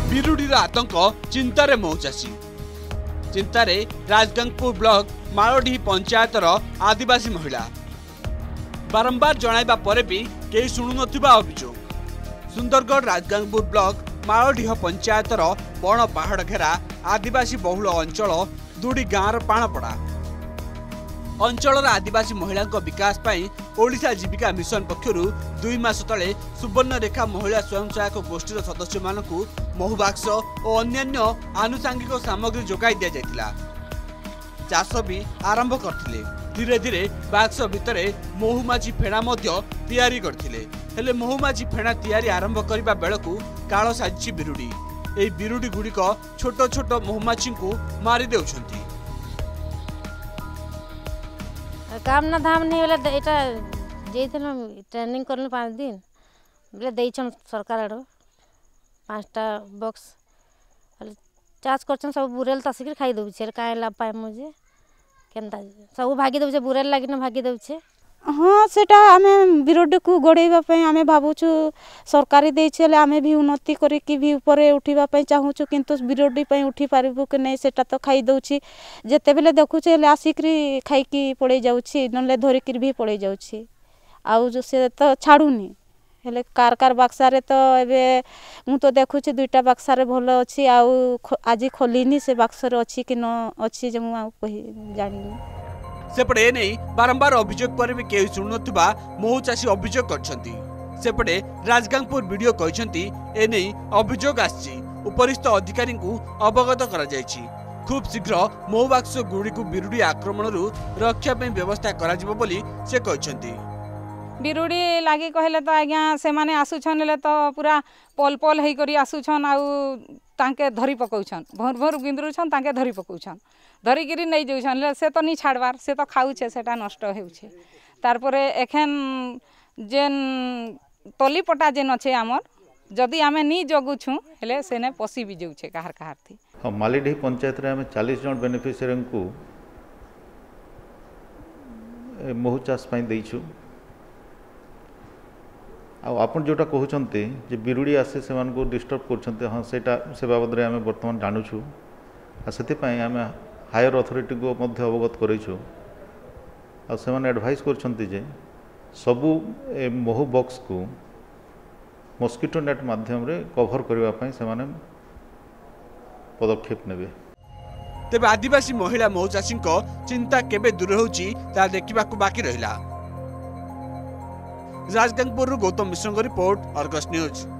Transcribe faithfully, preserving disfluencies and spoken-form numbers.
बिरुडीर आतंक चिंतारे मौचासी चिंतारे राजगंगपुर ब्लॉक मालडीह पंचायतर आदिवासी महिला बारंबार जणाइबा परे भी केही शुणु नथिबा अभियोग। सुंदरगढ़ राजगंगपुर ब्लॉक मालडीह पंचायतर बण पहाड़ घेरा आदिवासी बहुल अंचल दुड़ी गाँवर पाणपड़ा अंचल आदिवासी महिला विकास पाई ओडिशा जीविका मिशन पक्षरु दुई मास तले सुवर्णरेखा महिला स्वयं सहायक गोष्ठीर सदस्य मानकु महु बाक्स और अन्यान्य आनुषंगिक सामग्री जोगाई दिया जायतिला। चाष भी आरंभ करथिले। धीरे धीरे बाक्स भितरे महुमाछी फेणा मध्य तैयारी करथिले। हेले महुमाछी फेणा तैयारी आरंभ करबा बेलकु काळ साजिछि बिरुडी। एई बिरुडी गुड़िक छोट छोट महुमाछी को मारी देउछंती। काम ना धाम नहीं वाला एटा जेइथन ट्रेनिंग करले पाँच दिन बोले देइछन सरकार आडो पांचटा बॉक्स चार्ज करछन सब बुरेल तसिक खाई दउ छे काहे लाभ पाए मुझे केनता सब भागी दउ छे बुरेल लागि न भागी दउ छे। हाँ सेटा आमे बिरोडी को गोड़ेबा पई आमे भाबुछु सरकारी देइ छले आमे भी उन्नति करी कि भी ऊपर उठीबा पई चाहूछु किंतु बिरोडी पई उठी पारिबु कि नै सेटा तो खाई दउछि जेते बेले देखुछे ले आसिकरी खाई की पड़े जाउछि नले धरि कि भी पड़े जाउछि आउ जो से तो छाडुनी हेले कार कार बक्सा रे तो एबे मु तो देखुछि दुईटा बक्सा रे भलो अछि आउ आजि खोलिनी से बक्सा रे अछि कि न अछि जे मु आ कहि जानिनी। सेपटे नहीं बारंबार अभियोग पर भी केही शुणुनथिबा महुचासी अभियोग करछंती। सेपटे राजगंगपुर वीडियो कहछंती ए नहीं अभियोग आछि उपरिस्थ अधिकारी को अवगत करा जायछि। खूब शीघ्र महुबाक्स गुड़ी को बिरुडी आक्रमण रु रक्षा पे व्यवस्था करा जिवो बोली से कहछंती। बिरुडी लागि कहले तो आज्ञा से माने आसुछन ले तो पूरा पल पल हेई करी आसुछन आउ तांके धरी पकौछन भर भर गिंदरुछन तांके धरी पकौछन धरी गिरी नै जाउछन से तो नि छाड़बार से तो खाउछे सेटा नष्ट हेउछे। तार परे एखन जेन तली पटा जेन अछि हमर जदी आमे नि जगुछु हेले सेने पसी भी जाउछे काहर काहर थी। हां मालीडीह पंचायत रे आमे चालीस जन बेनिफिशियरी को महु चाष पई देइछु। आ आपण जोटा कहउचंते जे बिरुडी आसे से मान को डिस्टर्ब करछंते हां सेटा से बाबद रे आमे वर्तमान जानुछु आ सेति पई आमे हायर अथॉरिटी को मध्य अवगत करेछु आ से माने एडवाइस करछंती जे सबु ए महु बॉक्स को मस्किटो नेट माध्यम रे कवर करबा पई से माने पदक्षेप नेबे। तेबे आदिवासी महिला महुचासी चिंता केबे दूर होउची ता देखिबाकू बाकी रहिला। Rajgangpur Gautam Mishra report Argus news.